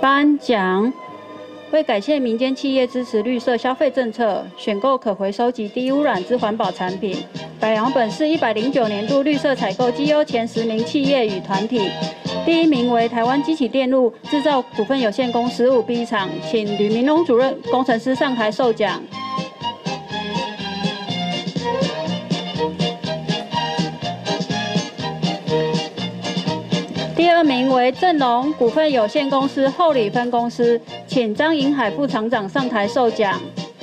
颁奖。为感谢民间企业支持绿色消费政策，选购可回收及低污染之环保产品，表扬本市109年度绿色采购绩优前10名企业与团体。第1名为台湾机器电路制造股份有限公司5B 厂，请吕明龙主任工程师上台授奖。第2名为正隆股份有限公司后里分公司，请张银海副厂长上台授奖。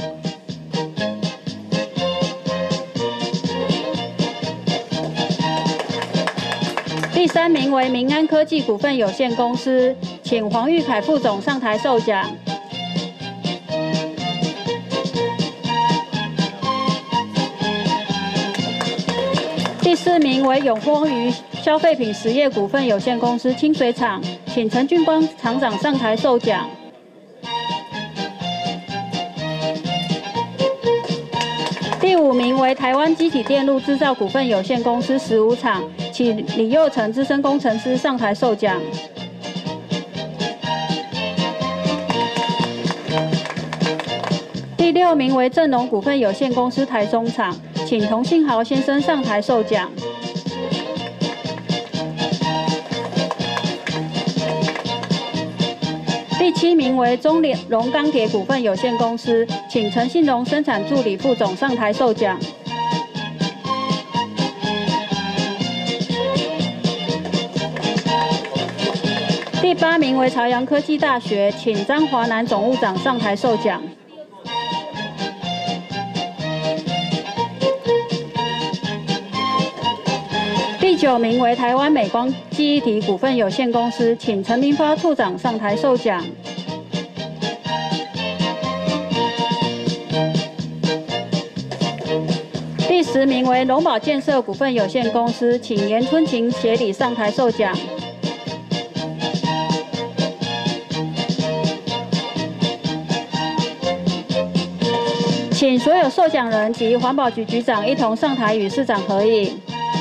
第3名为民安科技股份有限公司，请黄玉凯副总上台授奖。第4名为永丰余消费品实业股份有限公司清水厂，请陈俊光厂长上台授奖。第5名为台湾机体电路制造股份有限公司15厂，请李佑成资深工程师上台授奖。第6名为正隆股份有限公司台中厂，请童信豪先生上台授奖。第7名为中荣钢铁股份有限公司，请陈信荣生产助理副总上台授奖。第8名为朝阳科技大学，请张华南总务长上台授奖。第9名为台湾美光记忆体股份有限公司，请陈明发处长上台授奖。第10名为龙宝建设股份有限公司，请严春晴协理上台授奖。请所有受奖人及环保局局长一同上台与市长合影。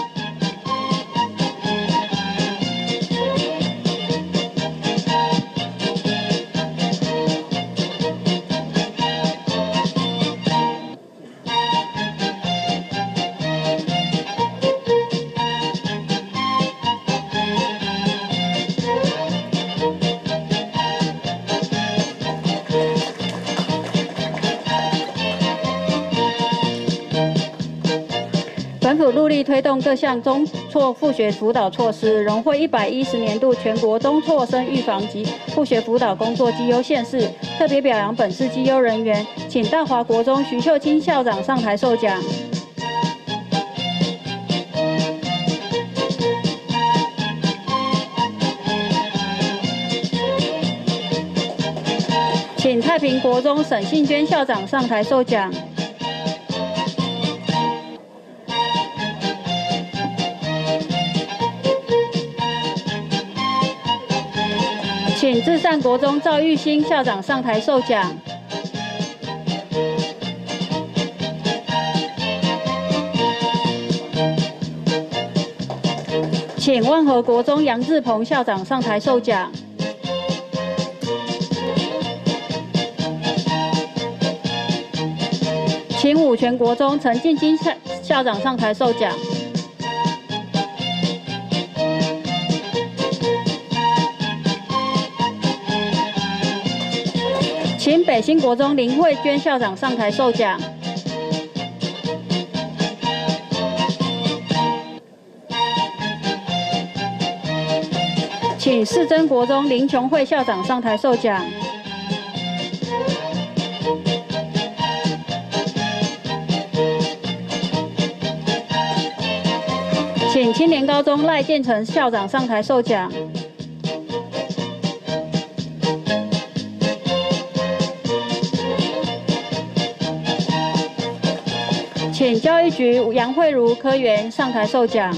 本府戮力推动各项中辍复学辅导措施，荣获110年度全国中辍生预防及复学辅导工作绩优县市，特别表扬本市绩优人员，请大华国中徐秀清校长上台授奖。请太平国中沈信娟校长上台授奖。请至善国中赵玉兴校长上台授奖。请万和国中杨志鹏校长上台授奖。请武泉国中陈进金校长上台授奖。请北新国中林慧娟校长上台授奖。请世珍国中林琼慧校长上台授奖。请青年高中赖建成校长上台授奖。请教育局杨慧茹科员上台授奖。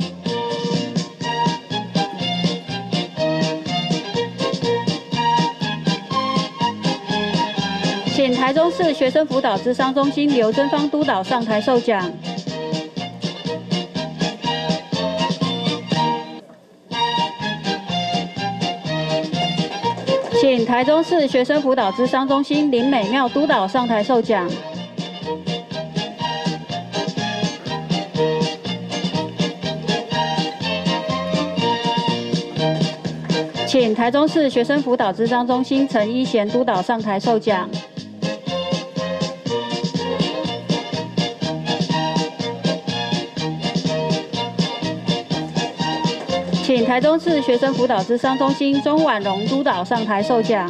请台中市学生辅导咨商中心刘真芳督导上台授奖。 请台中市学生辅导咨商中心林美妙督导上台授奖。请台中市学生辅导咨商中心陈一贤督导上台授奖。请台中市学生辅导咨商中心钟婉蓉督导上台授奖。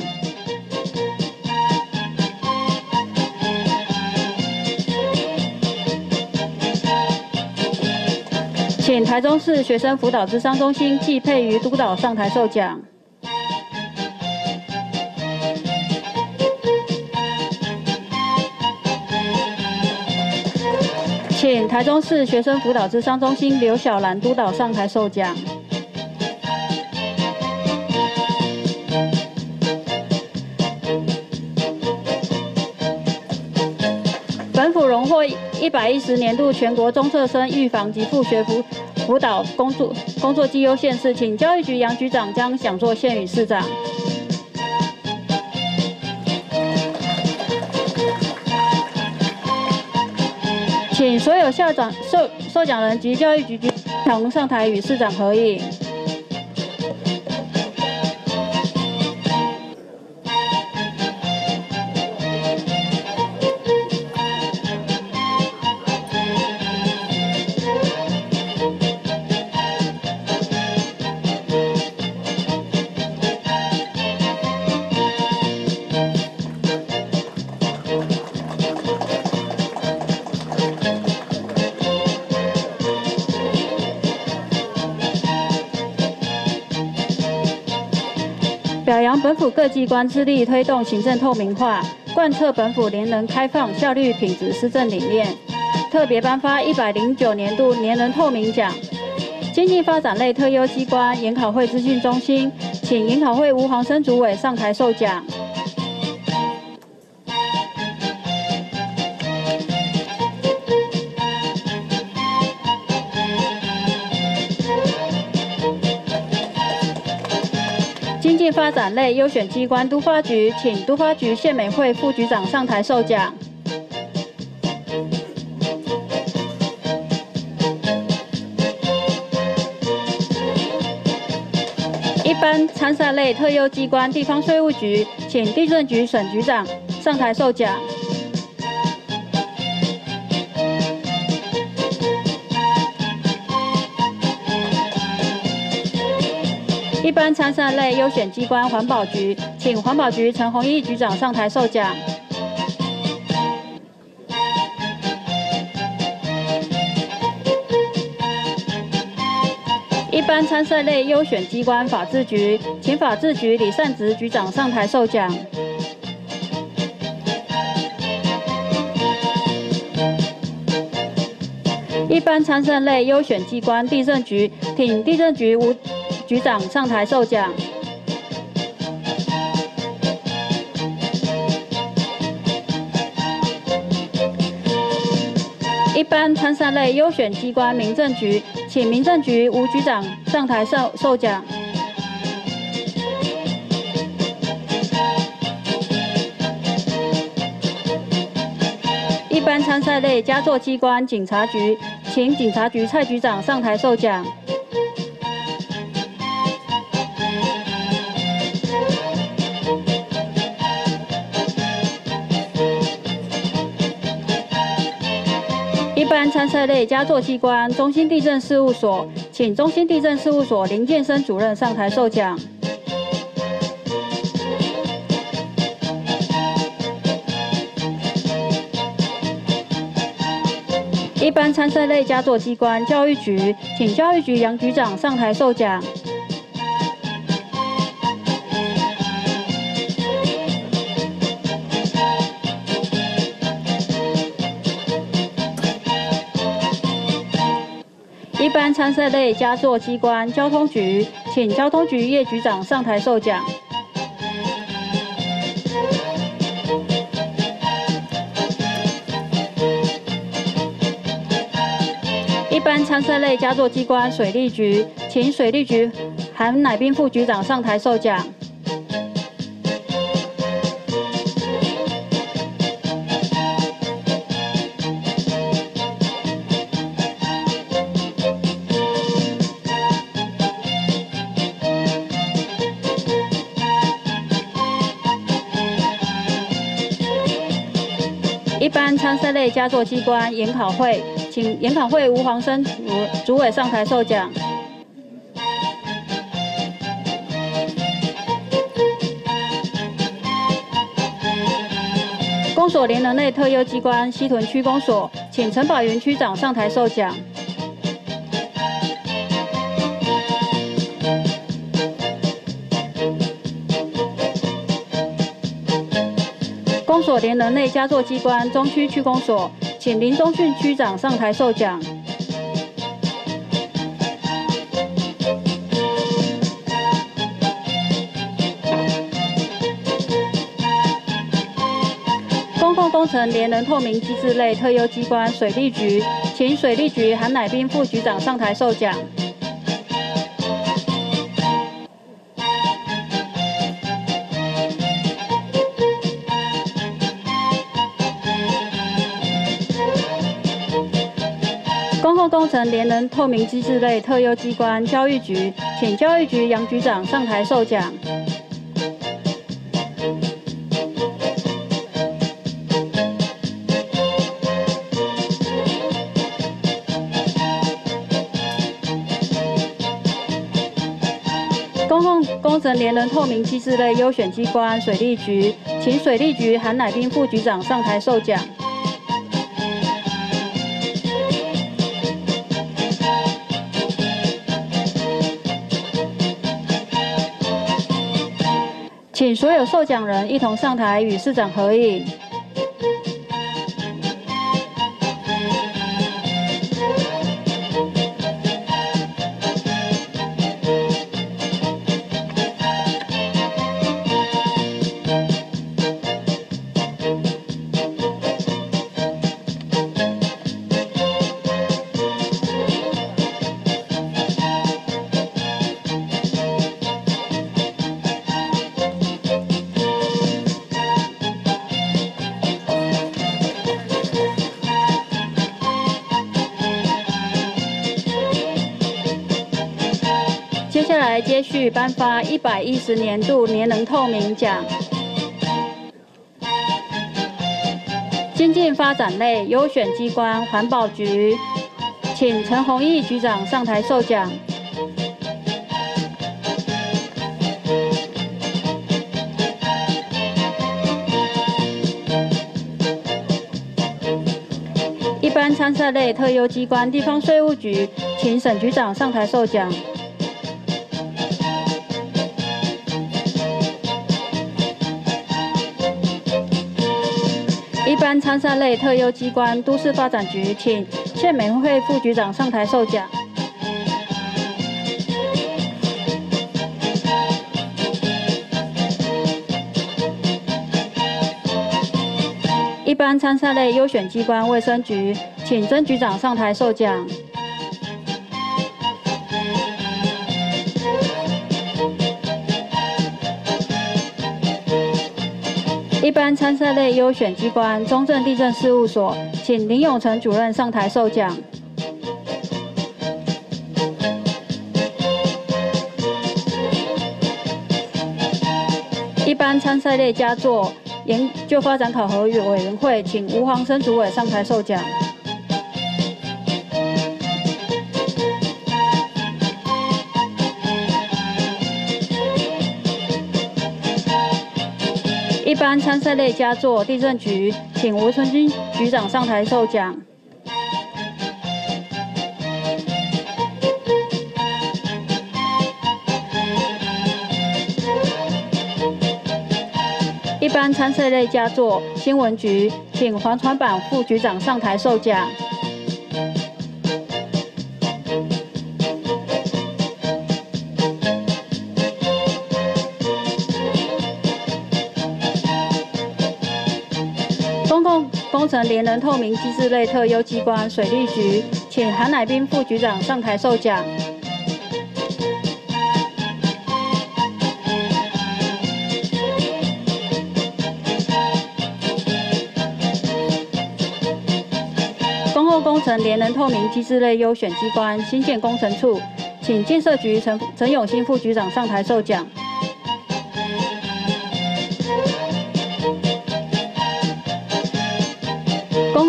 请台中市学生辅导咨商中心季佩瑜督导上台授奖。请台中市学生辅导咨商中心刘小兰督导上台授奖。本府荣获110年度全国中辍生预防及复学辅导工作绩优县市，请教育局杨局长将讲座献予市长。请所有校长、受奖人及教育局局长上台与市长合影。表扬本府各机关致力推动行政透明化，贯彻本府廉能开放、效率品质施政理念，特别颁发109年度廉能透明奖。经济发展类特优机关研考会资讯中心，请研考会吴黄生主委上台授奖。经济发展类优选机关都发局，请都发局谢美惠副局长上台授奖。一般参赛类特优机关地方税务局，请地政局沈局长上台授奖。一般参赛类优选机关环保局，请环保局陈宏毅局长上台授奖。一般参赛类优选机关法制局，请法制局李善植局长上台授奖。一般参赛类优选机关地政局，请地政局吴局长上台授奖。一般参赛类优选机关民政局，请民政局吴局长上台授奖。一般参赛类佳作机关警察局，请警察局蔡局长上台授奖。一般参赛类佳作机关中兴地政事务所，请中兴地政事务所林建生主任上台授奖。一般参赛类佳作机关教育局，请教育局杨局长上台授奖。一般参赛类佳作机关交通局，请交通局叶局长上台授奖。一般参赛类佳作机关水利局，请水利局韩乃斌副局长上台授奖。 般参赛类佳作机关研考会，请研考会吴黄生主委上台授奖。公所联能类特优机关西屯区公所，请陈宝云区长上台授奖。公所联能类佳作机关中区区公所，请林宗训区长上台授奖。公共工程联能透明机制类特优机关水利局，请水利局韩乃斌副局长上台授奖。公共工程联能透明机制类特优机关教育局，请教育局杨局长上台授奖。公共工程联能透明机制类优选机关水利局，请水利局韩乃斌副局长上台授奖。请所有受奖人一同上台与市长合影。接下来接续颁发110年度联能透明奖。经济发展类优选机关环保局，请陈弘毅局长上台授奖。一般参赛类特优机关地方税务局，请沈局长上台授奖。一般参赛类特优机关都市发展局，请谢美惠副局长上台授奖。一般参赛类优选机关卫生局，请曾局长上台授奖。一般参赛类优选机关中正地政事务所，请林永成主任上台授奖。一般参赛类佳作研究发展考核委员会，请吴黄生主委上台授奖。一般参赛类佳作地政局，请吴春金局长上台授奖。一般参赛类佳作新闻局，请黄传版副局长上台授奖。公共工程联能透明机制类特优机关水利局，请韩乃斌副局长上台授奖。公共工程联能透明机制类优选机关新建工程处，请建设局陈永新副局长上台授奖。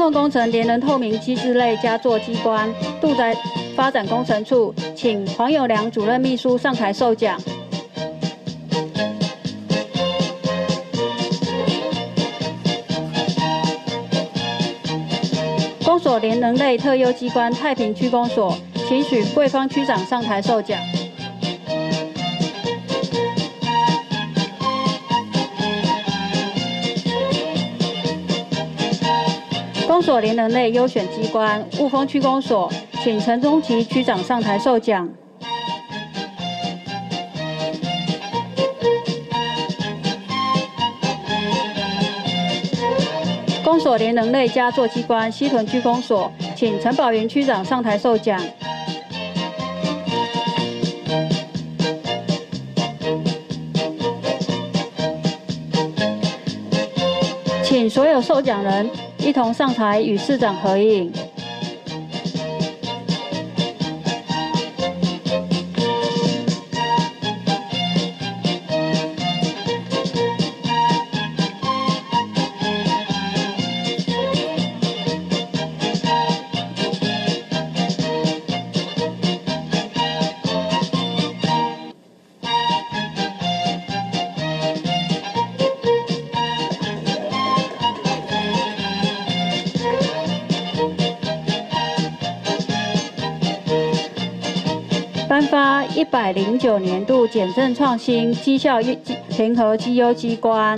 动工程联能透明机制类佳作机关住宅发展工程处，请黄友良主任秘书上台授奖。公所联能类特优机关太平区公所，请许桂芳区长上台授奖。公所联能类优选机关雾峰区公所，请陈宗奇区长上台授奖。公所联能类佳作机关西屯区公所，请陈宝云区长上台授奖。请所有受奖人一同上台与市长合影。颁发109年度检政创新绩效评核绩优机关。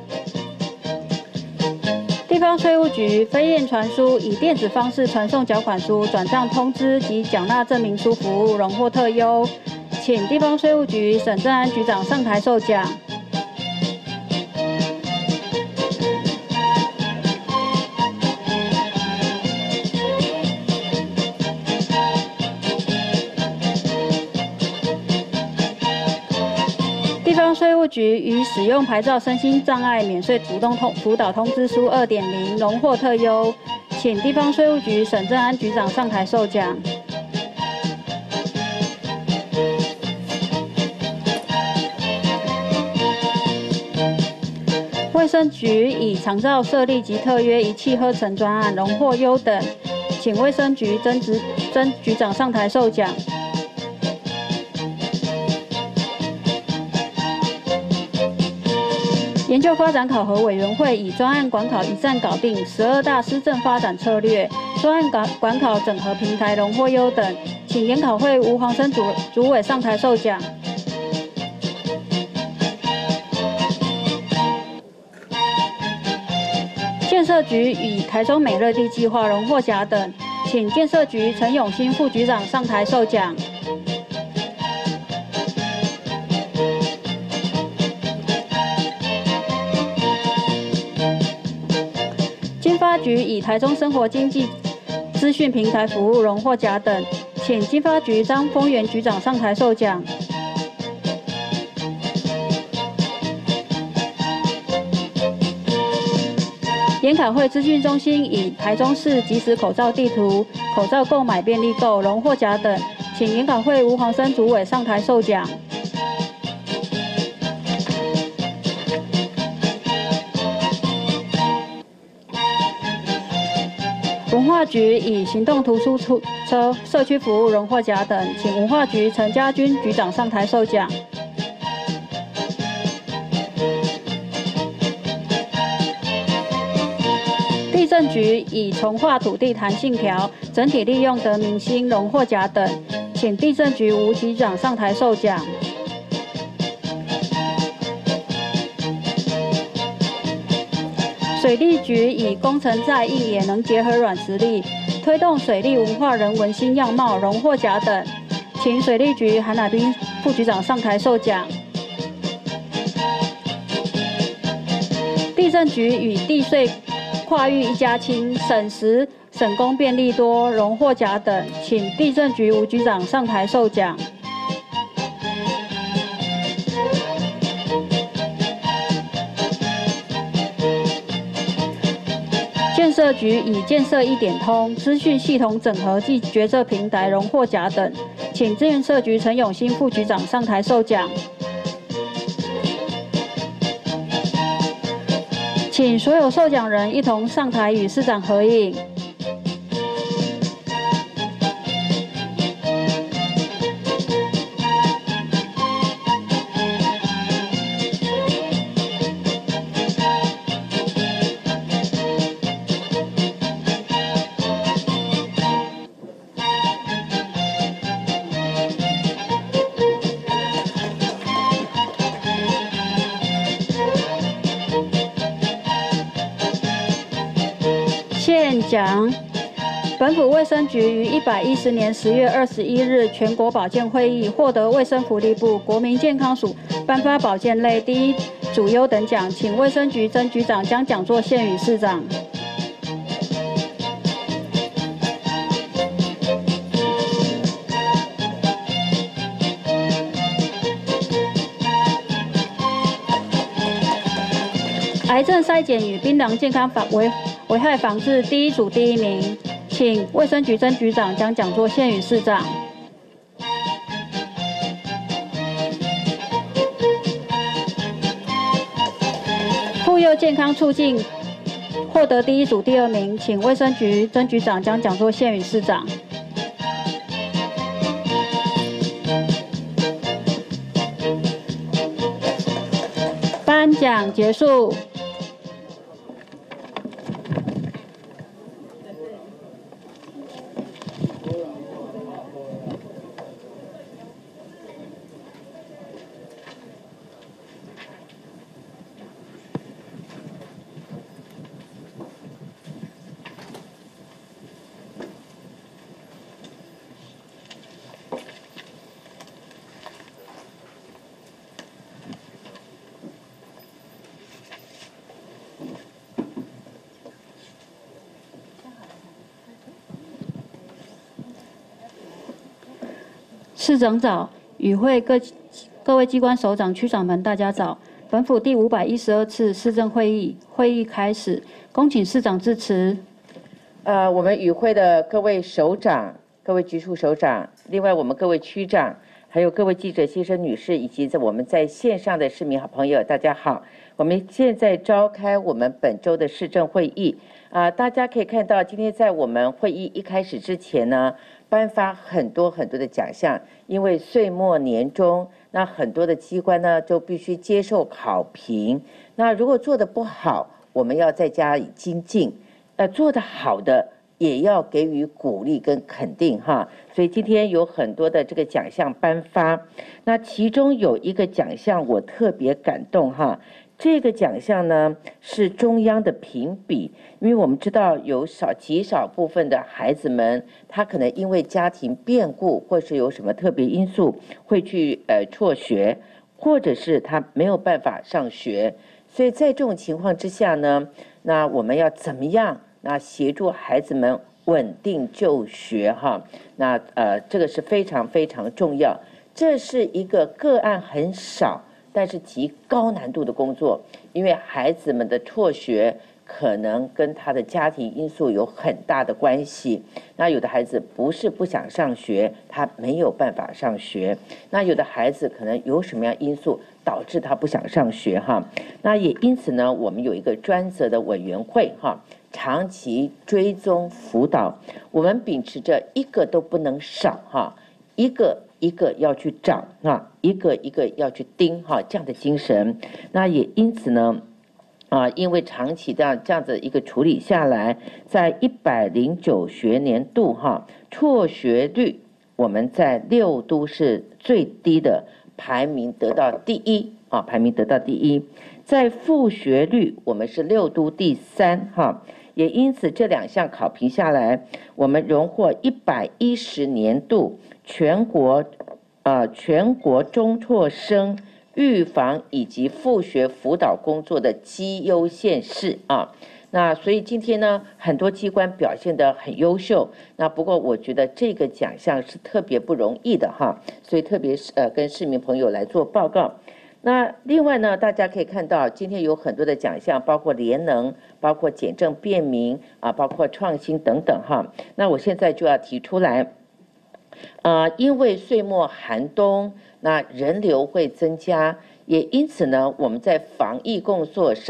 地方税务局飞燕传输以电子方式传送缴款书、转账通知及缴纳证明书服务荣获特优，请地方税务局沈正安局长上台授奖。地方税务局于使用牌照身心障碍免税辅导通知书 2.0 荣获特优，请地方税务局沈正安局长上台授奖。卫生局以长照设立及特约仪器合成专案荣获优等，请卫生局曾局长上台授奖。研究发展考核委员会以专案管考一站搞定12大施政发展策略专案管考整合平台荣获优等，请研考会吴黄生主委上台授奖。建设局以台中美乐地计划荣获甲等，请建设局陈永兴副局长上台授奖。经发局以台中生活经济资讯平台服务荣获甲等，请经发局张丰源局长上台授奖。研考会资讯中心以台中市即时口罩地图、口罩购买便利购荣获甲等，请研考会吴黄生主委上台授奖。文化局以行动图书车社区服务荣获甲等，请文化局陈家军局长上台授奖。地政局以重划土地弹性条整体利用得民心荣获甲等，请地政局吴局长上台授奖。水利局以工程在硬也能结合软实力，推动水利文化人文新样貌荣获甲等，请水利局韩乃斌副局长上台授奖。地政局与地税跨域一家亲，省时省工便利多荣获甲等，请地政局吴局长上台授奖。建设局以建设一点通资讯系统整合暨决策平台荣获甲等，请建设局陈永兴副局长上台授奖。请请所有受奖人一同上台与市长合影。现奖，本府卫生局于110年10月21日全国保健会议获得卫生福利部国民健康署颁发保健类第一主优等奖，请卫生局曾局长将讲座献予市长。癌症筛检与槟榔健康危害防治第一组第一名，请卫生局曾局长将讲座献予市长。妇幼健康促进获得第一组第二名，请卫生局曾局长将讲座献予市长。颁奖结束。市长早，与会各位机关首长、区长们，大家早。本府第512次市政会议开始，恭请市长致辞。 我们与会的各位首长、各位局处首长，另外我们各位区长，还有各位记者先生、女士，以及我们在线上的市民好朋友，大家好。我们现在召开我们本周的市政会议大家可以看到，今天在我们会议一开始之前呢，颁发很多的奖项，因为岁末年终，那很多的机关呢就必须接受考评。那如果做得不好，我们要再加以精进；做得好的也要给予鼓励跟肯定哈。所以今天有很多的这个奖项颁发，那其中有一个奖项我特别感动哈。这个奖项呢是中央的评比，因为我们知道有极少部分的孩子们，他可能因为家庭变故或是有什么特别因素会去辍学，或者是他没有办法上学，所以在这种情况之下呢，那我们要怎么样那协助孩子们稳定就学哈？那这个是非常重要，这是一个个案很少，但是极高难度的工作，因为孩子们的辍学可能跟他的家庭因素有很大的关系。那有的孩子不是不想上学，他没有办法上学；那有的孩子可能有什么样因素导致他不想上学哈。那也因此呢，我们有一个专责的委员会哈，长期追踪辅导，我们秉持着一个都不能少哈，一个要去找一个要去盯哈，这样的精神。那也因此呢，因为长期这样子一个处理下来，在109学年度哈，辍学率我们在6都是最低的，排名得到第一。在复学率我们是6都第3哈，也因此这2项考评下来，我们荣获110年度全国中辍生预防以及复学辅导工作的绩优县市那所以今天呢，很多机关表现得很优秀。那不过我觉得这个奖项是特别不容易的哈，所以特别跟市民朋友来做报告。那另外呢，大家可以看到今天有很多的奖项，包括联能，包括简政便民包括创新等等哈。那我现在就要提出来，因为岁末寒冬，那人流会增加，也因此呢，我们在防疫工作上，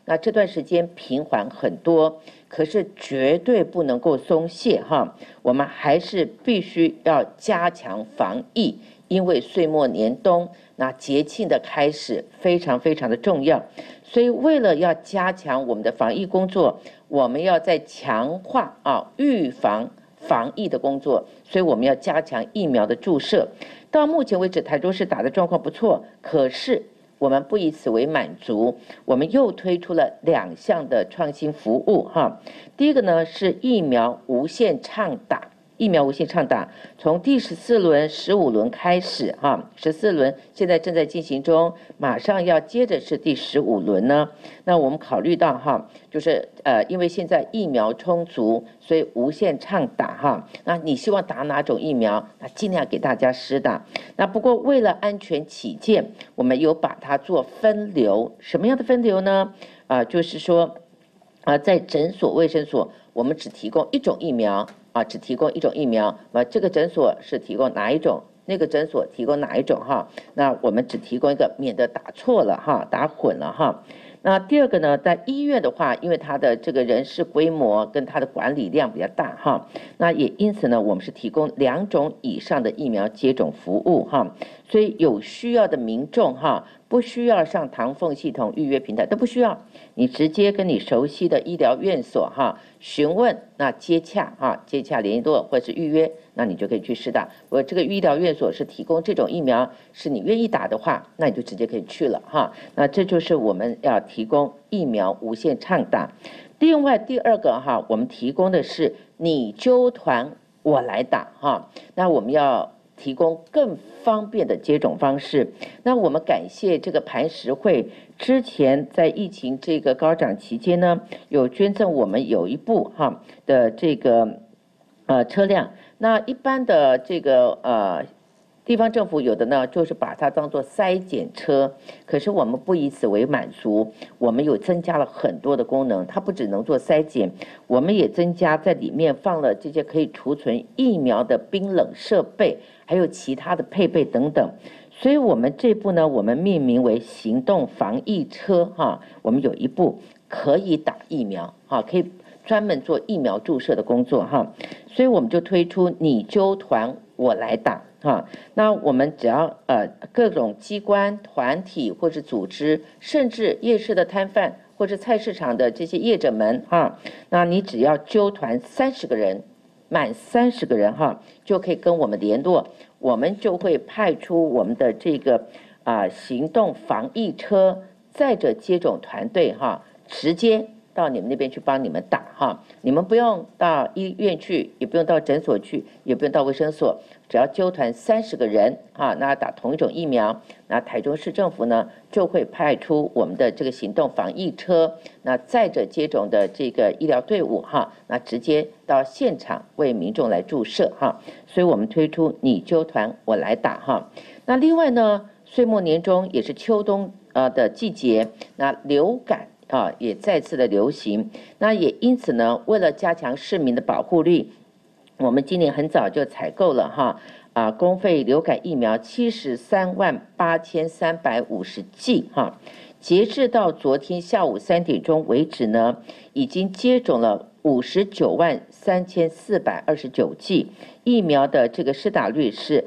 那这段时间平缓很多，可是绝对不能够松懈哈，我们还是必须要加强防疫，因为岁末年冬，那节庆的开始非常非常的重要，所以为了要加强我们的防疫工作，我们要再强化预防防疫的工作，所以我们要加强疫苗的注射。到目前为止，台中市打的状况不错，可是我们不以此为满足，我们又推出了2项的创新服务哈。第一个呢是疫苗无限畅打。疫苗无限畅打，从第14轮、15轮开始哈，14轮现在正在进行中，马上要接着是第15轮呢。那我们考虑到哈，就是因为现在疫苗充足，所以无限畅打哈。那你希望打哪种疫苗？那尽量给大家施打。那不过为了安全起见，我们有把它做分流。什么样的分流呢？就是说在诊所、卫生所，我们只提供一种疫苗。只提供一种疫苗，这个诊所是提供哪一种，那个诊所提供哪一种哈？那我们只提供一个，免得打错了哈，打混了哈。那第二个呢，在医院的话，因为它的这个人事规模跟它的管理量比较大哈，那也因此呢，我们是提供2种以上的疫苗接种服务哈，所以有需要的民众哈，不需要上唐凤系统预约平台，都不需要，你直接跟你熟悉的医疗院所哈询问，那接洽联络或是预约，那你就可以去施打。我这个医疗院所是提供这种疫苗，是你愿意打的话，那你就直接可以去了哈。那这就是我们要提供疫苗无限畅打。另外第二个哈，我们提供的是你揪团我来打哈，那我们要提供更方便的接种方式。那我们感谢这个磐石会之前在疫情这个高涨期间呢，有捐赠我们有一部的这个车辆。那一般的这个地方政府有的呢，就是把它当作筛检车，可是我们不以此为满足，我们有增加了很多的功能，它不只能做筛检，我们也增加在里面放了这些可以储存疫苗的冰冷设备，还有其他的配备等等。所以我们这部呢，我们命名为行动防疫车哈，我们有一部可以打疫苗哈，可以专门做疫苗注射的工作哈，所以我们就推出你揪团我来打。那我们只要各种机关团体或是组织，甚至夜市的摊贩或者菜市场的这些业者们那你只要揪团30个人，满30个人就可以跟我们联络，我们就会派出我们的这个行动防疫车，载着接种团队直接到你们那边去帮你们打你们不用到医院去，也不用到诊所去，也不用到卫生所，只要揪团30个人那打同一种疫苗，那台中市政府呢就会派出我们的这个行动防疫车，那载着接种的这个医疗队伍那直接到现场为民众来注射所以我们推出你揪团我来打那另外呢，岁末年终也是秋冬的季节，那流感也再次的流行，那也因此呢，为了加强市民的保护力，我们今年很早就采购了公费流感疫苗738350剂截至到昨天下午3点钟为止呢，已经接种了593429剂，疫苗的这个施打率是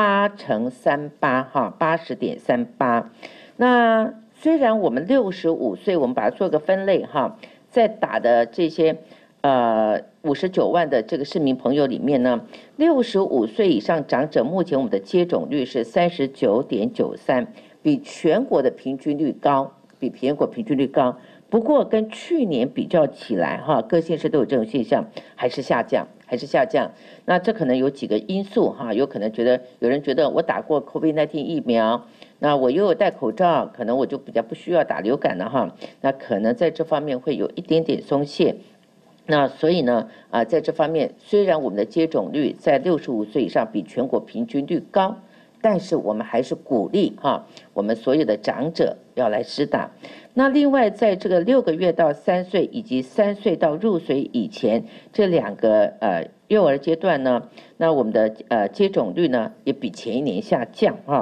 80.38%。那虽然我们65岁，我们把它做个分类在打的这些59万的这个市民朋友里面呢，65岁以上长者目前我们的接种率是39.93%，比全国的平均率高，不过跟去年比较起来各县市都有这种现象，还是下降。那这可能有几个因素有可能有人觉得我打过 COVID-19 疫苗，那我又有戴口罩，可能我就比较不需要打流感了那可能在这方面会有一点点松懈。那所以呢在这方面，虽然我们的接种率在65岁以上比全国平均率高，但是我们还是鼓励我们所有的长者要来施打。那另外在这个6个月到3岁以及3岁到入学以前这2个幼儿阶段呢，那我们的接种率呢也比前一年下降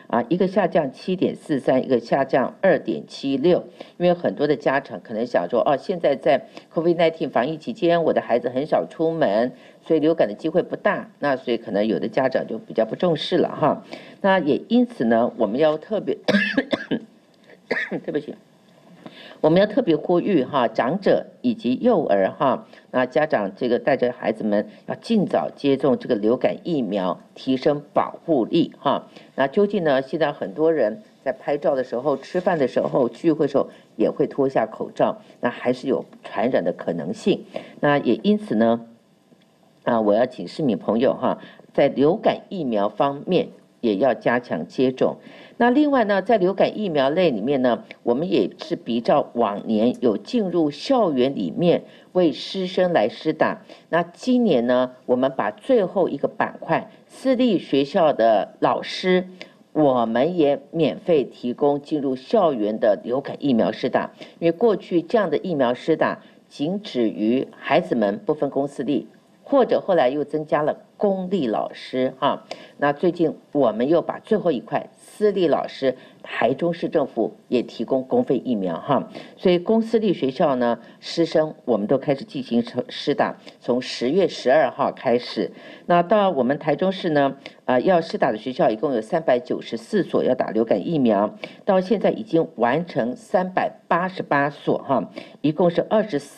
一个下降7.43，一个下降2.76。因为很多的家长可能想说，现在在 COVID-19 防疫期间，我的孩子很少出门，所以流感的机会不大，那所以可能有的家长就比较不重视了哈。那也因此呢，我们要特别对不起。我们要特别呼吁长者以及幼儿那家长这个带着孩子们要尽早接种这个流感疫苗，提升保护力那究竟呢？现在很多人在拍照的时候、吃饭的时候、聚会的时候也会脱下口罩，那还是有传染的可能性。那也因此呢，我要请市民朋友在流感疫苗方面也要加强接种。那另外呢，在流感疫苗类里面呢，我们也是比照往年有进入校园里面为师生来施打。那今年呢，我们把最后一个板块私立学校的老师，我们也免费提供进入校园的流感疫苗施打。因为过去这样的疫苗施打仅止于孩子们，不分公私立，或者后来又增加了公立老师那最近我们又把最后一块私立老师，台中市政府也提供公费疫苗所以公私立学校呢，师生我们都开始进行施打，从10月12号开始。那到我们台中市呢，要施打的学校一共有394所要打流感疫苗，到现在已经完成388所一共是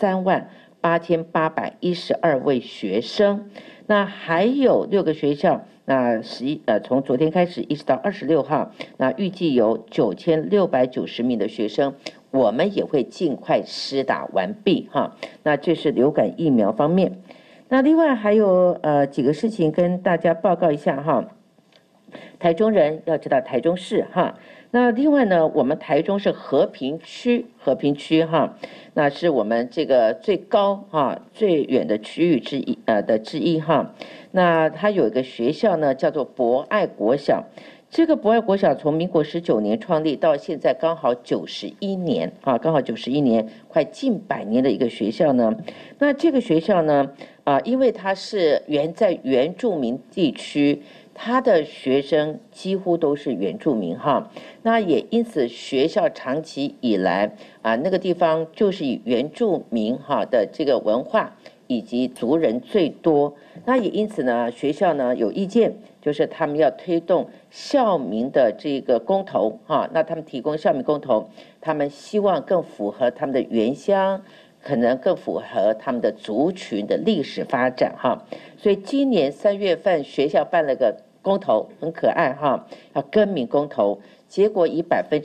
238812位学生。那还有6个学校，那从昨天开始一直到26号，那预计有9690名的学生，我们也会尽快施打完毕那这是流感疫苗方面。那另外还有几个事情跟大家报告一下台中人要知道台中市那另外呢，我们台中是和平区那是我们这个最高最远的区域之一那它有一个学校呢，叫做博爱国小。这个博爱国小从民国19年创立到现在刚好91年刚好91年，快近100年的一个学校呢。那这个学校呢因为它是在原住民地区，他的学生几乎都是原住民那也因此学校长期以来那个地方就是以原住民的这个文化以及族人最多。那也因此呢，学校呢有意见，就是他们要推动校民的这个公投那他们提供校民公投，他们希望更符合他们的原乡，可能更符合他们的族群的历史发展所以今年3月份学校办了个公投，很可爱要更名公投，结果以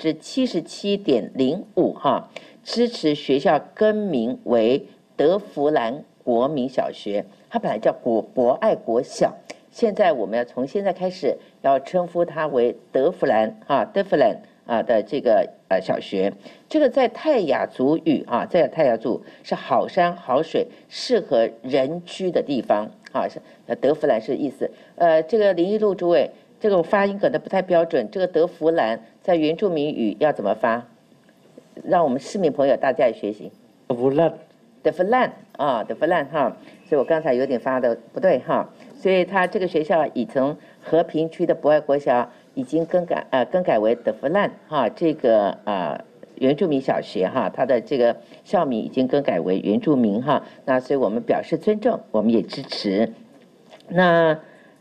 77.05%支持学校更名为德福兰国民小学，它本来叫博爱国小，现在我们要从现在开始要称呼它为德福兰的这个小学。这个在泰雅族语在泰雅族是好山好水，适合人居的地方德福兰是意思。这个林一路主委，这个发音可能不太标准，这个德福兰在原住民语要怎么发？让我们市民朋友大家也学习。 德福兰， 德福兰德福兰所以我刚才有点发的不对所以他这个学校已从和平区的博爱国小已经更改为德福兰这个原住民小学它的这个校名已经更改为原住民那所以我们表示尊重，我们也支持。那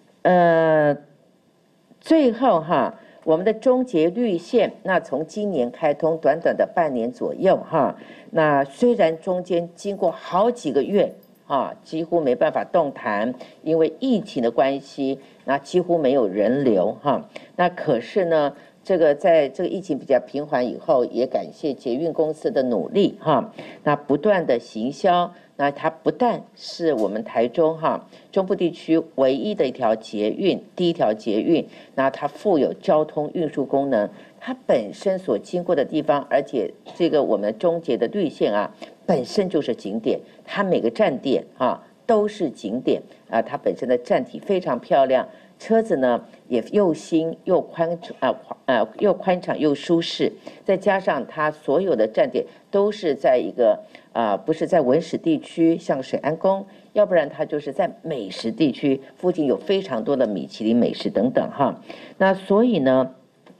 最后我们的中捷绿线，那从今年开通短短的半年左右那虽然中间经过好几个月几乎没办法动弹，因为疫情的关系，那几乎没有人流那可是呢，这个在这个疫情比较平缓以后，也感谢捷运公司的努力那不断的行销，那它不但是我们台中中部地区唯一的一条捷运，第一条捷运，那它富有交通运输功能，它本身所经过的地方，而且这个我们中捷的绿线本身就是景点，它每个站点都是景点它本身的站体非常漂亮，车子呢也又新又宽敞又舒适，再加上它所有的站点都是在一个不是在文史地区，像水安宫，要不然它就是在美食地区，附近有非常多的米其林美食等等那所以呢，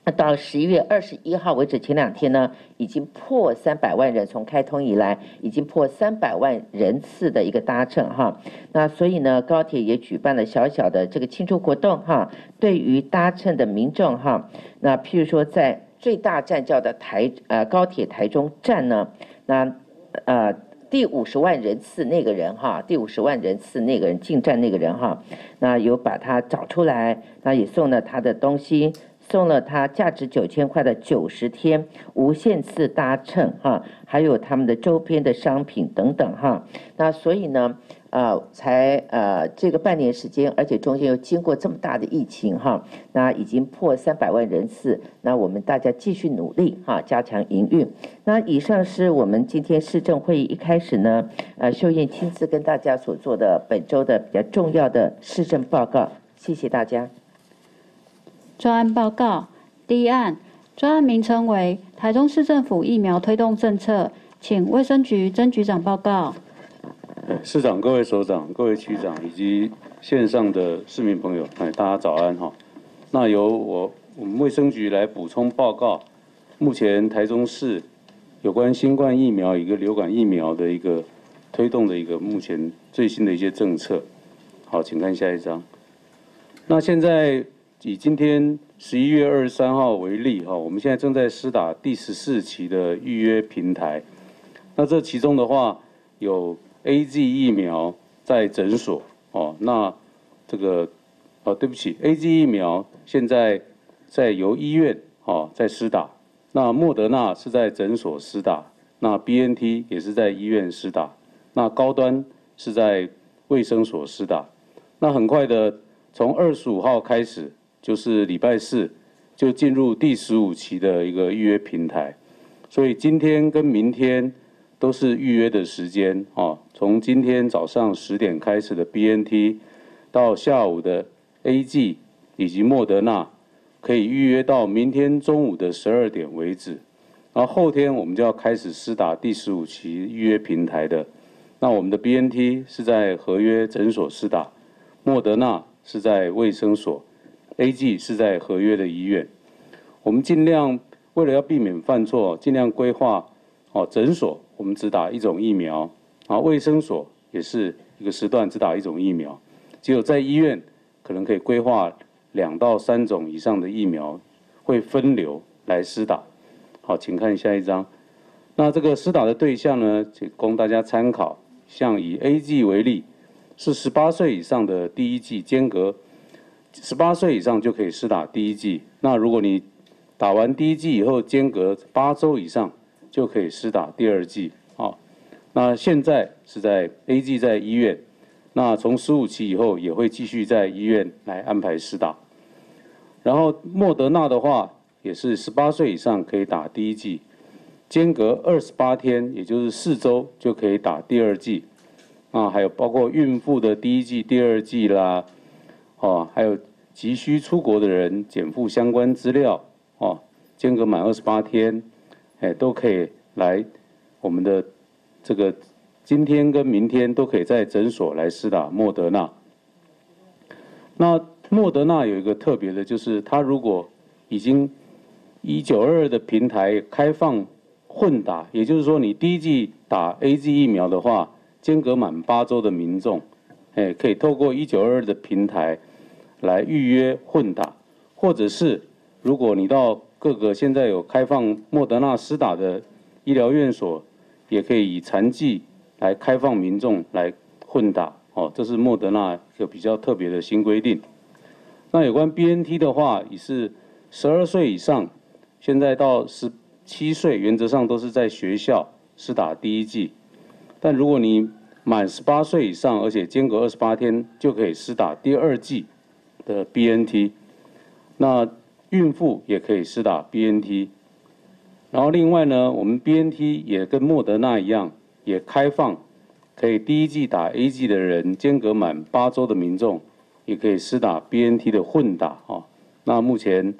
那到11月21号为止，前2天呢，已经破300万人，从开通以来已经破300万人次的一个搭乘哈。那所以呢，高铁也举办了小小的这个庆祝活动哈，对于搭乘的民众哈，那譬如说在最大站叫的高铁台中站呢，那第50万人次那个人哈，第50万人次那个人进站那个人哈，那有把他找出来，那也送了他的东西。送了他价值9000块的90天无限次搭乘哈，还有他们的周边的商品等等哈。那所以呢，这个半年时间，而且中间又经过这么大的疫情哈，那已经破300万人次。那我们大家继续努力哈，加强营运。那以上是我们今天市政会议一开始呢，秀燕亲自跟大家所做的本周的比较重要的市政报告。谢谢大家。 专案报告：第一案，专案名称为台中市政府疫苗推动政策，请卫生局曾局长报告。 市长、各位首长、各位区长以及线上的市民朋友，大家早安哈。那由我们卫生局来补充报告，目前台中市有关新冠疫苗一个流感疫苗的一个推动的一个目前最新的一些政策。好，请看下一张。那现在以今天11月23号为例哈，我们现在正在施打第14期的预约平台。那这其中的话有 AZ 疫苗在诊所哦，那这个对不起 ，AZ 疫苗现在由医院在施打，那莫德纳是在诊所施打，那 BNT 也是在医院施打，那高端是在卫生所施打。那很快的，从25号开始。就是礼拜4就进入第15期的一个预约平台，所以今天跟明天都是预约的时间哦。从今天早上10点开始的 BNT， 到下午的 AZ 以及莫德纳，可以预约到明天中午的12点为止。然后后天我们就要开始施打第15期预约平台的。那我们的 BNT 是在合约诊所施打，莫德纳是在卫生所。AG 是在合约的医院，我们尽量为了要避免犯错，尽量规划诊所我们只打1种疫苗，卫生所也是一个时段只打1种疫苗，只有在医院可能可以规划2到3种以上的疫苗，会分流来施打。好，请看下一张。那这个施打的对象呢，仅供大家参考。像以 AG 为例，是18岁以上的第1剂间隔。18岁以上就可以施打第1剂，那如果你打完第1剂以后，间隔8周以上，就可以施打第2剂。那现在是在 AG 在医院，那从15期以后也会继续在医院来安排施打。然后莫德纳的话，也是18岁以上可以打第1剂，间隔28天，也就是4周就可以打第2剂。还有包括孕妇的第1剂、第2剂啦。还有急需出国的人减负相关资料，间隔满28天，都可以来我们的这个今天跟明天都可以在诊所来施打莫德纳。那莫德纳有一个特别的，就是它如果已经192的平台开放混打，也就是说你第1剂打 AZ 疫苗的话，间隔满8周的民众，可以透过192的平台来预约混打，或者是如果你到各个现在有开放莫德纳施打的医疗院所，也可以以残剂来开放民众来混打。这是莫德纳一个比较特别的新规定。那有关 BNT 的话，也是12岁以上，现在到17岁，原则上都是在学校施打第1剂。但如果你满18岁以上，而且间隔28天，就可以施打第2剂的 BNT。那孕妇也可以施打 BNT。然后另外呢，我们 BNT 也跟莫德纳一样，也开放可以第1剂打 AZ 的人，间隔满8周的民众，也可以施打 BNT 的混打。那目前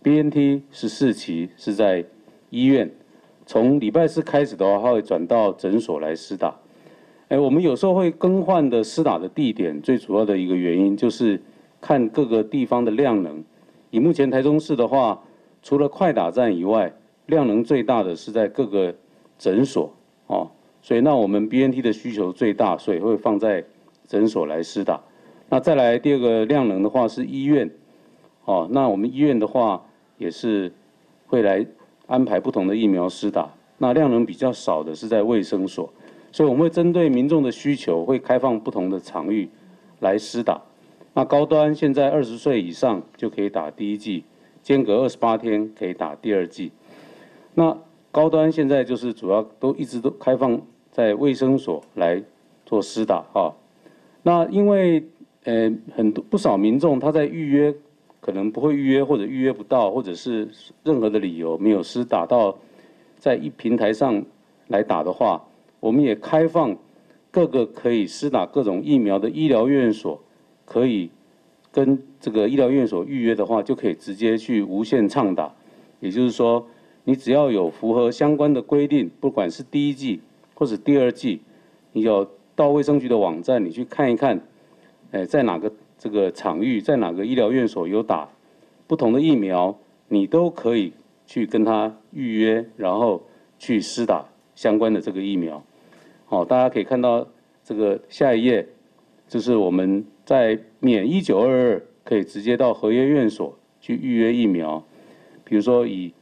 BNT 14期是在医院，从礼拜4开始的话，它会转到诊所来施打。我们有时候会更换的施打的地点，最主要的一个原因就是看各个地方的量能。以目前台中市的话， 除了快打站以外，量能最大的是在各个诊所哦，所以那我们 BNT 的需求最大，所以会放在诊所来施打。那再来第二个量能的话是医院，哦，那我们医院的话也是会来安排不同的疫苗施打。那量能比较少的是在卫生所，所以我们会针对民众的需求，会开放不同的场域来施打。那高端现在20岁以上就可以打第一剂，间隔28天可以打第二剂。那高端现在就是主要一直都开放在卫生所来做施打啊。那因为不少民众他在预约可能不会预约，或者预约不到，或者是任何的理由没有施打到在平台上来打的话，我们也开放各个可以施打各种疫苗的医疗院所，可以跟这个医疗院所预约的话，就可以直接去无限畅打。也就是说，你只要有符合相关的规定，不管是第一剂或者第二剂，你有到卫生局的网站，你去看一看，在哪个这个场域，在哪个医疗院所有打不同的疫苗，你都可以去跟他预约，然后去施打相关的这个疫苗。好，大家可以看到这个下一页，就是我们在免1922可以直接到合约院所去预约疫苗。比如说以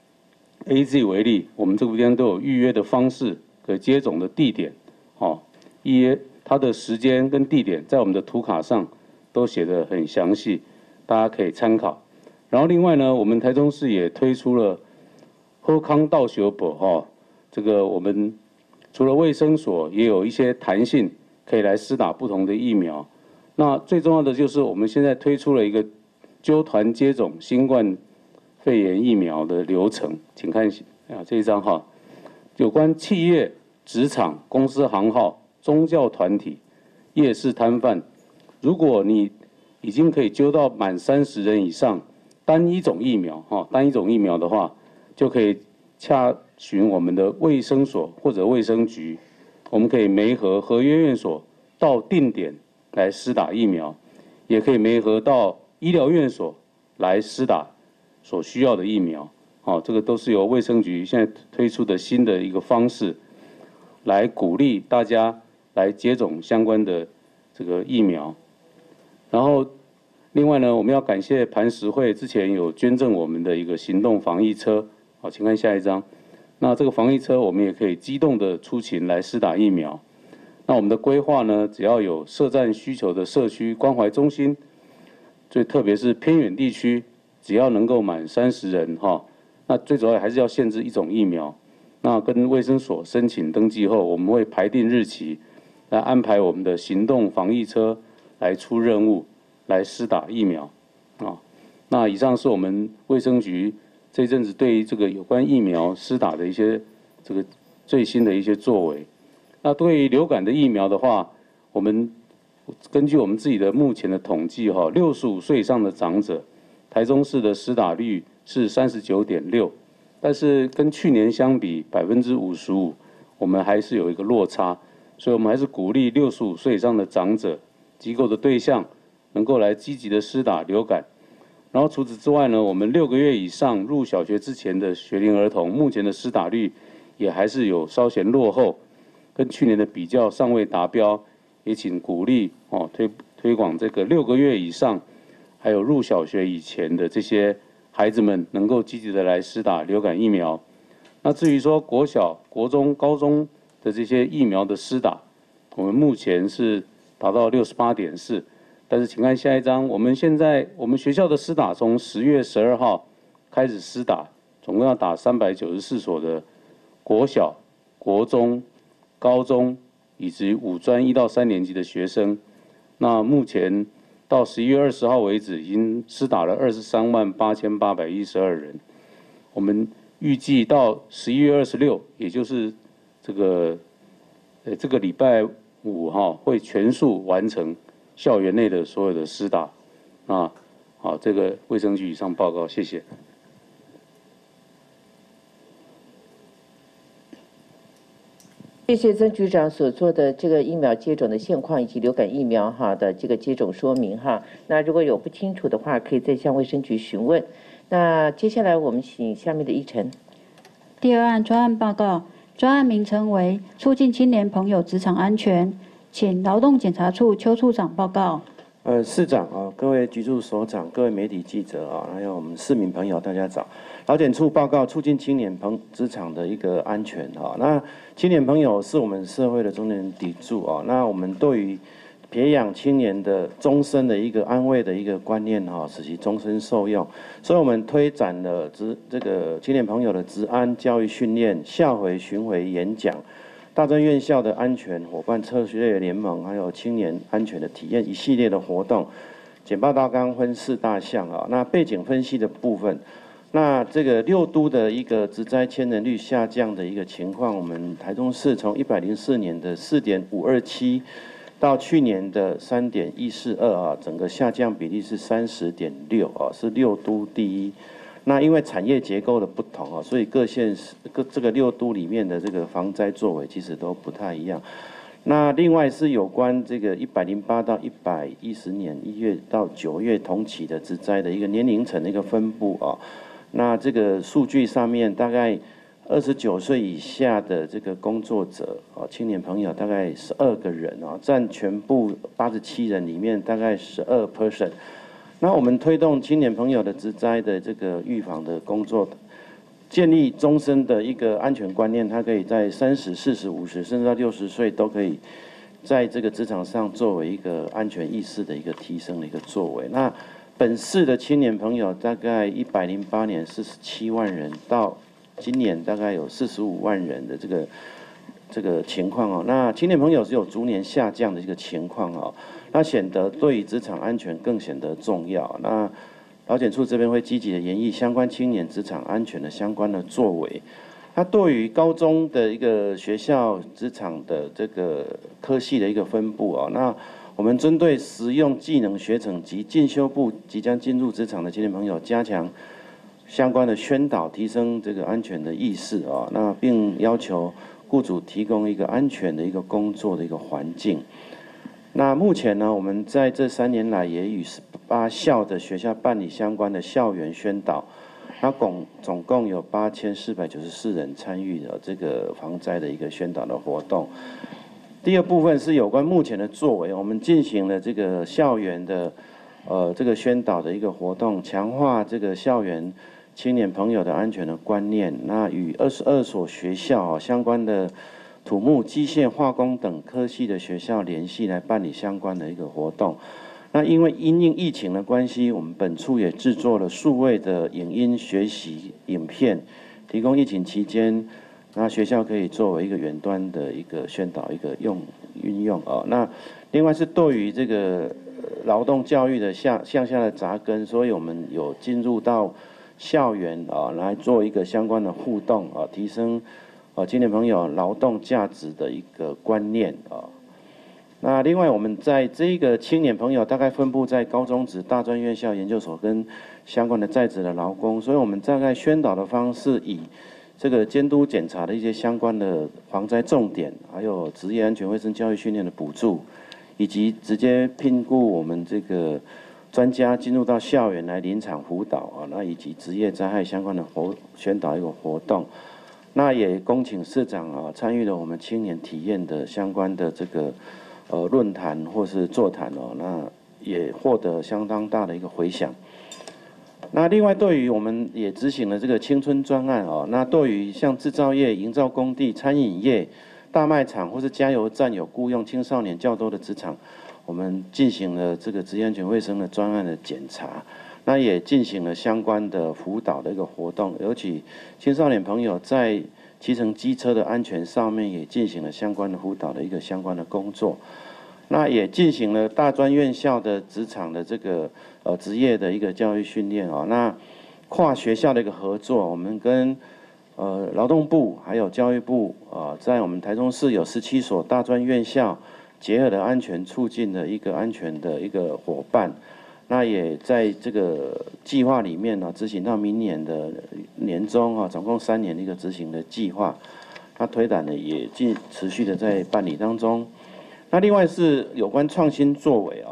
AZ 为例，我们这边都有预约的方式和接种的地点，预约它的时间跟地点在我们的图卡上都写得很详细，大家可以参考。然后另外呢，我们台中市也推出了好康到小保这个我们除了卫生所也有一些弹性可以来施打不同的疫苗。那最重要的就是我们现在推出了一个揪团接种新冠肺炎疫苗的流程，请看这一张哈，有关企业、职场、公司行号、宗教团体、夜市摊贩，如果你已经可以揪到满30人以上，单一种疫苗的话，就可以洽询我们的卫生所或者卫生局，我们可以媒合合约院所到定点来施打疫苗，也可以媒合到医疗院所来施打所需要的疫苗。这个都是由卫生局现在推出的新的一个方式，来鼓励大家来接种相关的这个疫苗。然后另外呢，我们要感谢磐石会之前有捐赠我们的一个行动防疫车，好，请看下一张。那这个防疫车我们也可以机动的出勤来施打疫苗。那我们的规划呢，只要有设站需求的社区关怀中心，最特别是偏远地区，只要能够满30人那最主要还是要限制一种疫苗。那跟卫生所申请登记后，我们会排定日期，来安排我们的行动防疫车来出任务，来施打疫苗那以上是我们卫生局这一阵子对于这个有关疫苗施打的一些这个最新的一些作为。那对于流感的疫苗的话，我们根据我们自己的目前的统计65岁以上的长者，台中市的施打率是39.6%，但是跟去年相比55%，我们还是有一个落差，所以我们还是鼓励65岁以上的长者机构的对象能够来积极的施打流感。然后除此之外呢，我们6个月以上入小学之前的学龄儿童，目前的施打率也还是有稍显落后，跟去年的比较尚未达标，也请鼓励推广这个6个月以上，还有入小学以前的这些孩子们能够积极的来施打流感疫苗。那至于说国小、国中、高中的这些疫苗的施打，我们目前是达到68.4%。但是请看下一张，我们学校的施打从10月12号开始施打，总共要打394所的国小、国中、高中以及5专1到3年级的学生。那目前到11月20号为止，已经施打了238812人。我们预计到11月26，也就是这个礼拜5会全数完成校园内的所有的施打。好，这个卫生局以上报告，谢谢。 谢谢曾局长所做的这个疫苗接种的现况以及流感疫苗的这个接种说明那如果有不清楚的话，可以再向卫生局询问。 那接下来我们请下面的议程。 第二案专案报告，专案名称为促进青年朋友职场安全，请劳动检查处邱处长报告。 市长啊，各位局处首长，各位媒体记者啊，还有我们市民朋友，大家早。劳检处报告促进青年职场的一个安全啊。那青年朋友是我们社会的中年砥柱啊。那我们对于培养青年的终身的一个安慰的一个观念哈，使其终身受用。所以我们推展了这个青年朋友的职安教育训练、校回巡回演讲。大专院校的安全伙伴策略联盟，还有青年安全的体验一系列的活动，简报大纲分4大项啊。那背景分析的部分，那这个6都的一个职灾迁人率下降的一个情况，我们台中市从104年的4.527到去年的3.142啊，整个下降比例是30.6啊，是6都第一。那因为产业结构的不同啊，所以各县市这个6都里面的这个防灾作为其实都不太一样。那另外是有关这个108到110年1月到9月同期的职灾的一个年龄层的一个分布啊。那这个数据上面大概29岁以下的这个工作者啊，青年朋友大概12个人啊，占全部87人里面大概12%。那我们推动青年朋友的职灾的这个预防的工作，建立终身的一个安全观念，它可以在30、40、50，甚至到60岁都可以在这个职场上作为一个安全意识的一个提升的一个作为。那本市的青年朋友大概108年47万人，到今年大概有45万人的这个情况哦。那青年朋友是有逐年下降的一个情况哦。那显得对于职场安全更显得重要。那劳检处这边会积极的研议相关青年职场安全的相关的作为。那对于高中的一个学校职场的这个科系的一个分布啊，那我们针对实用技能学程及进修部即将进入职场的青年朋友，加强相关的宣导，提升这个安全的意识啊。那并要求雇主提供一个安全的一个工作的一个环境。那目前呢，我们在这3年来也与18校的学校办理相关的校园宣导，那总共有8494人参与了这个防灾的一个宣导的活动。第二部分是有关目前的作为，我们进行了这个校园的这个宣导的一个活动，强化这个校园青年朋友的安全的观念。那与22所学校相关的土木、机械、化工等科系的学校联系来办理相关的一个活动。那因为因应疫情的关系，我们本处也制作了数位的影音学习影片，提供疫情期间，那学校可以作为一个远端的一个宣导一个运用啊。那另外是对于这个劳动教育的向下的扎根，所以我们有进入到校园啊来做一个相关的互动啊，提升青年朋友劳动价值的一个观念啊。那另外我们在这个青年朋友大概分布在高中职、大专院校、研究所跟相关的在职的劳工，所以我们大概宣导的方式以这个监督检查的一些相关的防灾重点，还有职业安全卫生教育训练的补助，以及直接聘雇我们这个专家进入到校园来临场辅导啊，那以及职业灾害相关的宣导一个活动。那也恭请市长啊参与了我们青年体验的相关的这个论坛或是座谈哦，那也获得相当大的一个回响。那另外对于我们也执行了这个青春专案哦，那对于像制造业、营造工地、餐饮业、大卖场或是加油站有雇用青少年较多的职场，我们进行了这个职业安全卫生的专案的检查。那也进行了相关的辅导的一个活动，尤其青少年朋友在骑乘机车的安全上面也进行了相关的辅导的一个相关的工作。那也进行了大专院校的职场的这个职业的一个教育训练啊。那跨学校的一个合作，我们跟劳动部还有教育部在我们台中市有17所大专院校结合的安全促进的一个安全的一个伙伴。那也在这个计划里面呢，执行到明年的年中总共3年的一个执行的计划。那推展呢也持续的在办理当中。那另外是有关创新作为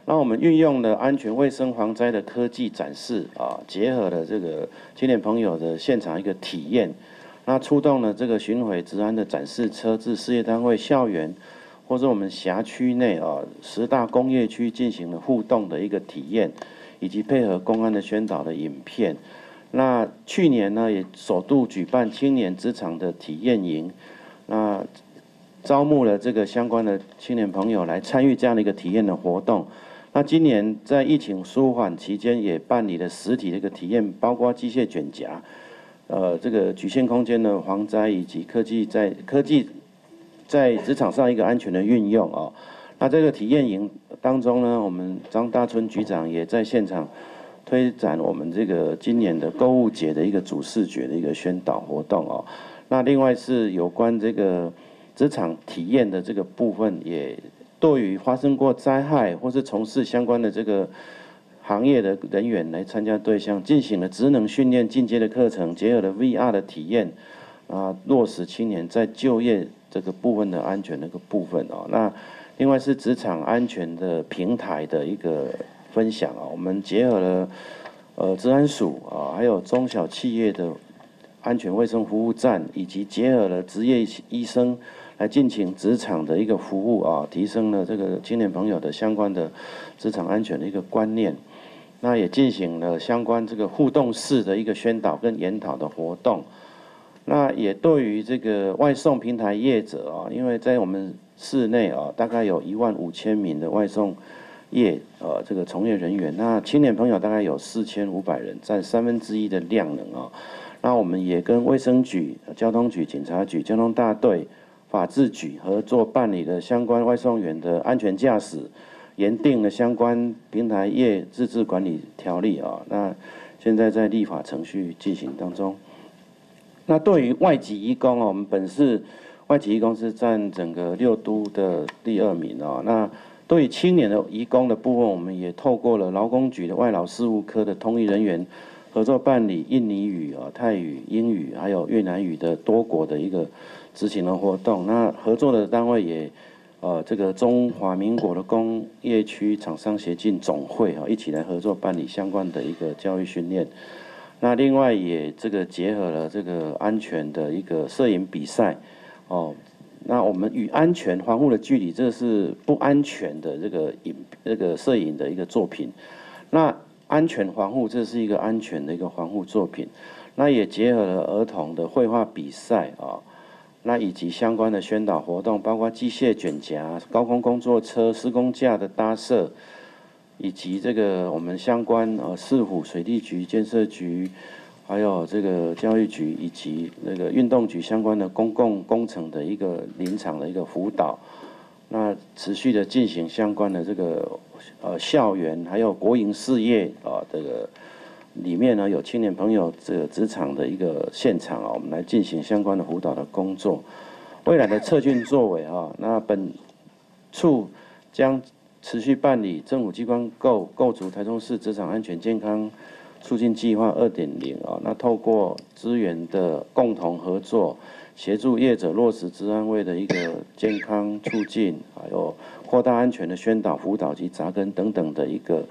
那我们运用了安全卫生防灾的科技展示啊，结合了这个青年朋友的现场一个体验，那出动了这个巡回治安的展示车至事业单位、校园，或者我们辖区内啊10大工业区进行了互动的一个体验，以及配合公安的宣导的影片。那去年呢，也首度举办青年职场的体验营，那招募了这个相关的青年朋友来参与这样的一个体验的活动。那今年在疫情舒缓期间，也办理了实体的一个体验，包括机械卷夹，这个局限空间的防灾，以及科技在职场上一个安全的运用哦。那这个体验营当中呢，我们张大春局长也在现场推展我们这个今年的购物节的一个主视觉的一个宣导活动哦。那另外是有关这个职场体验的这个部分，也对于发生过灾害或是从事相关的这个行业的人员来参加对象，进行了职能训练进阶的课程，结合了 VR 的体验，落实青年在就业这个部分的安全的一个部分哦。那另外是职场安全的平台的一个分享啊，我们结合了治安署啊，还有中小企业的安全卫生服务站，以及结合了职业医生来进行职场的一个服务啊，提升了这个青年朋友的相关的职场安全的一个观念。那也进行了相关这个互动式的一个宣导跟研讨的活动。那也对于这个外送平台业者啊，因为在我们市内啊，大概有15000名的外送业这个从业人员，那青年朋友大概有4500人，占1/3的量能啊。那我们也跟卫生局、交通局、警察局、交通大队、法制局合作办理了相关外送员的安全驾驶，研定了相关平台业自治管理条例啊。那现在在立法程序进行当中。那对于外籍移工啊，我们本市外籍移工是占整个6都的第2名啊。那对于青年的移工的部分，我们也透过了劳工局的外劳事务科的通译人员，合作办理印尼语啊、泰语、英语还有越南语的多国的一个执行的活动。那合作的单位也这个中华民国的工业区厂商协进总会啊，一起来合作办理相关的一个教育训练。那另外也这个结合了这个安全的一个摄影比赛哦。那我们与安全防护的距离，这是不安全的这个摄影的一个作品。那安全防护，这是一个安全的一个防护作品。那也结合了儿童的绘画比赛啊，那以及相关的宣导活动，包括机械卷夹、高空工作车、施工架的搭设，以及这个我们相关市府水利局、建设局，还有这个教育局以及那个运动局相关的公共工程的一个临场的一个辅导。那持续的进行相关的这个校园还有国营事业这个里面呢，有青年朋友这个职场的一个现场我们来进行相关的辅导的工作。未来的策进作为那本处将持续办理政府机关构筑台中市职场安全健康促进计划2.0那透过资源的共同合作，协助业者落实职安卫的一个健康促进，还有扩大安全的宣导、辅导及扎根等等的一个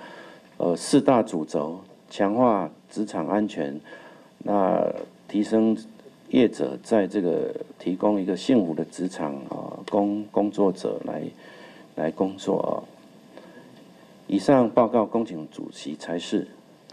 4大主轴，强化职场安全，那提升业者在这个提供一个幸福的职场工作者来工作以上报告恭请主席裁示。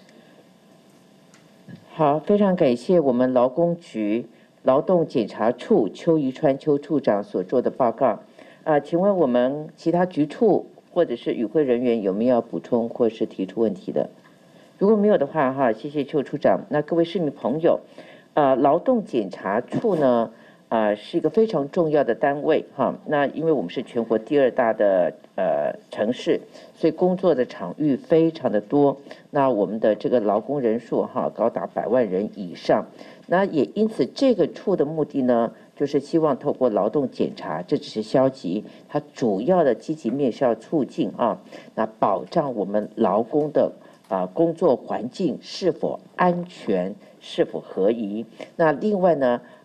好，非常感谢我们劳工局劳动检查处邱宜川邱处长所做的报告。请问我们其他局处或者是与会人员有没有要补充或是提出问题的？如果没有的话，谢谢邱处长。那各位市民朋友，劳动检查处呢，是一个非常重要的单位那因为我们是全国第2大的城市，所以工作的场域非常的多。那我们的这个劳工人数高达100万人以上。那也因此这个处的目的呢，就是希望透过劳动检查，这只是消极，它主要的积极面是要促进那保障我们劳工的工作环境是否安全，是否合宜。那另外呢，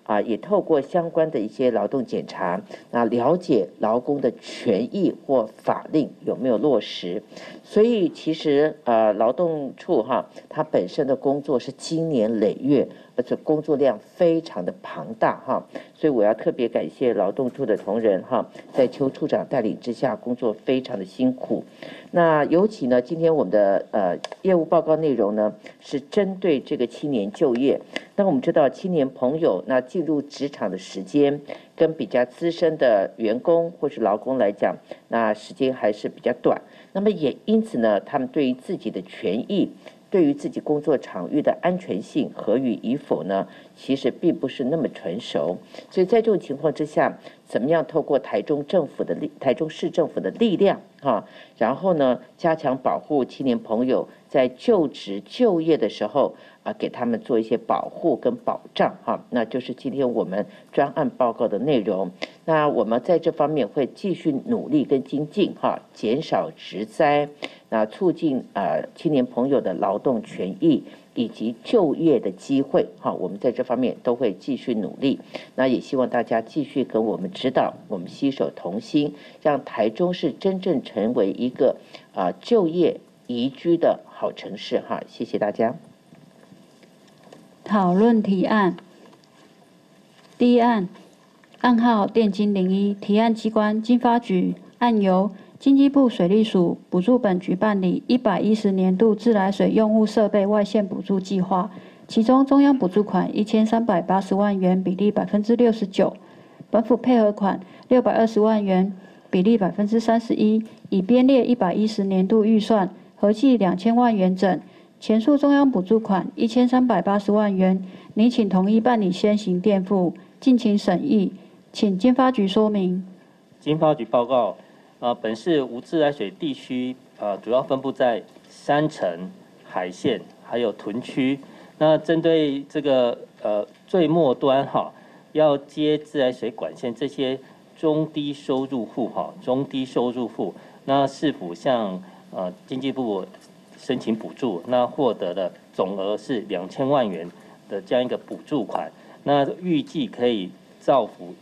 也透过相关的一些劳动检查，了解劳工的权益或法令有没有落实。所以其实劳动处它本身的工作是经年累月，而且工作量非常的庞大所以我要特别感谢劳动处的同仁在邱处长带领之下，工作非常的辛苦。那尤其呢，今天我们的业务报告内容呢，是针对这个青年就业。那我们知道青年朋友那进入职场的时间，跟比较资深的员工或是劳工来讲，那时间还是比较短。那么也因此呢，他们对于自己的权益，对于自己工作场域的安全性合与与否呢，其实并不是那么成熟。所以在这种情况之下，怎么样透过台中市政府的力量然后呢，加强保护青年朋友在就职就业的时候给他们做一些保护跟保障那就是今天我们专案报告的内容。那我们在这方面会继续努力跟精进减少职灾，那促进青年朋友的劳动权益以及就业的机会我们在这方面都会继续努力。那也希望大家继续跟我们指导，我们携手同心，让台中市真正成为一个就业宜居的好城市谢谢大家。 讨论提案。第一案，案号电金01，提案机关经发局，案由经济部水利署补助本局办理110年度自来水用户设备外线补助计划，其中中央补助款1380万元，比例69%，本府配合款620万元，比例31%，已编列110年度预算，合计2000万元整。前述中央补助款1380万元，拟请同意办理先行垫付，敬请审议，请经发局说明。 经发局报告，本市无自来水地区，主要分布在山城、海线还有屯区。那针对这个最末端要接自来水管线这些中低收入户那是否向经济部申请补助，那获得的总额是2000万元的这样一个补助款，那预计可以造福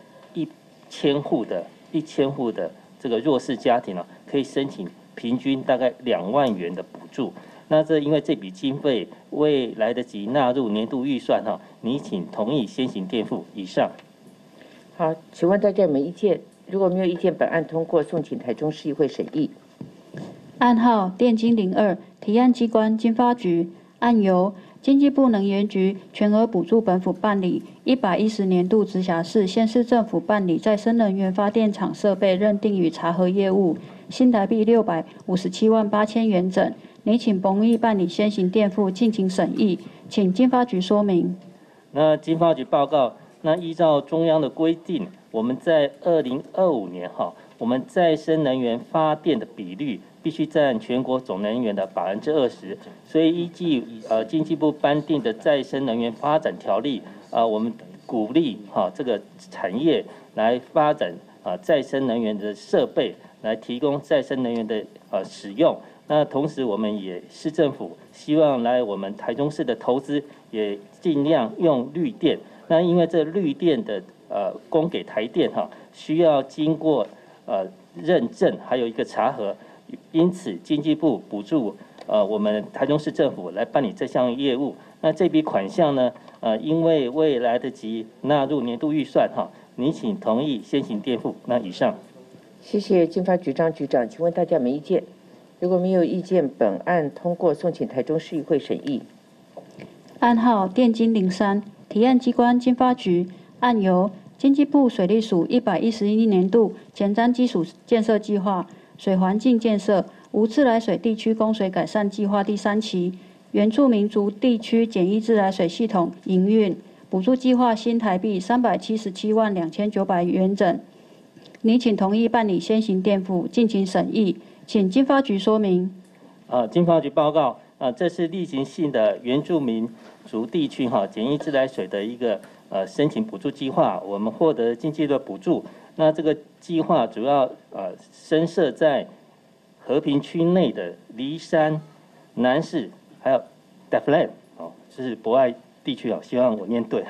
1000户的这个弱势家庭可以申请平均大概2万元的补助。那因为这笔经费未来得及纳入年度预算拟请同意先行垫付。以上。 好，请问大家有没有意见？如果没有意见，本案通过，送请台中市议会审议。 案号电金02，提案机关经发局，案由经济部能源局全额补助本府办理110年度直辖市、县市政府办理再生能源发电厂设备认定与查核业务，新台币657万8千元整，拟请同意办理先行垫付，敬请审议，请经发局说明。 那经发局报告，那依照中央的规定，我们在2025年我们再生能源发电的比率必须占全国总能源的20%，所以依据经济部颁定的再生能源发展条例，我们鼓励这个产业来发展再生能源的设备，来提供再生能源的使用。那同时我们也市政府希望来我们台中市的投资也尽量用绿电。那因为这绿电的供给台电需要经过认证，还有一个查核，因此经济部补助我们台中市政府来办理这项业务。那这笔款项呢，因为未来得及纳入年度预算拟请同意先行垫付。那以上。 谢谢经发局张局长，请问大家有没有意见？如果没有意见，本案通过，送请台中市议会审议。 案号电金03，提案机关经发局，案由经济部水利署111年度前瞻基础建设计划水环境建设无自来水地区供水改善计划第3期原住民族地区简易自来水系统营运补助计划新台币377万2900元整，拟请同意办理先行垫付，敬请审议，请经发局说明。 经发局报告，这是例行性的原住民族地区简易自来水的一个申请补助计划，我们获得经济的补助。那这个计划主要深设在和平区内的梨山、南势还有 Defland 这是博爱地区希望我念对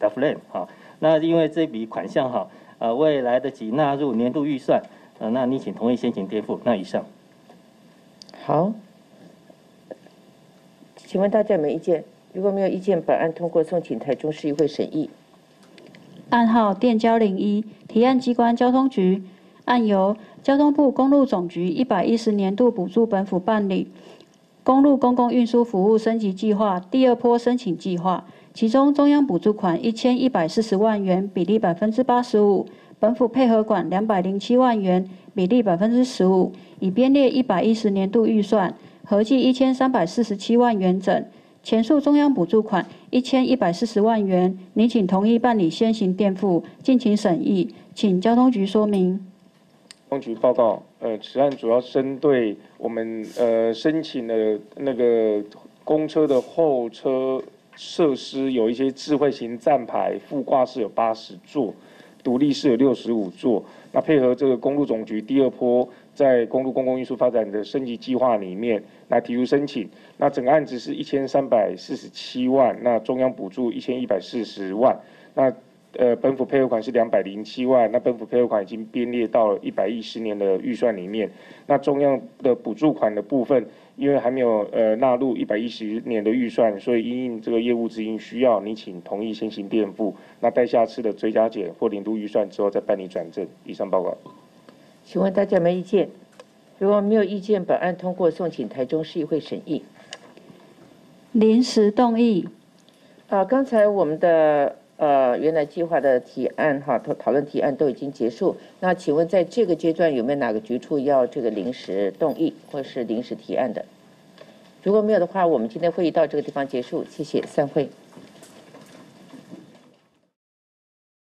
DAFLAN 哈。那因为这笔款项哈，未来得及纳入年度预算，那你请同意先行垫付。那以上。 好，请问大家有没有意见？如果没有意见，本案通过送请台中市议会审议。 案号电交01，提案机关交通局，案由交通部公路总局110年度补助本府办理公路公共运输服务升级计划第二波申请计划，其中中央补助款1140万元，比例85%，本府配合款207万元，比例15%，已编列110年度预算，合计1347万元整。前述中央补助款1140万元，拟请同意办理先行垫付，敬请审议，请交通局说明。 交通局报告，此案主要针对我们申请的那个公车的后车设施有一些智慧型站牌，副挂式有80座，独立式有65座。那配合这个公路总局第二波在公路公共运输发展的升级计划里面来提出申请。那整个案子是1347万，那中央补助1140万，那本府配合款是207万，那本府配合款已经编列到了110年的预算里面。那中央的补助款的部分，因为还没有纳入110年的预算，所以因应这个业务执行需要，你请同意先行垫付。那待下次的追加减或年度预算之后再办理转正。以上报告。 请问大家有没有意见？如果没有意见，本案通过送请台中市议会审议。 临时动议。 刚才我们的原来计划的提案讨论提案都已经结束。那请问在这个阶段有没有哪个局处要这个临时动议或是临时提案的？如果没有的话，我们今天会议到这个地方结束，谢谢，散会。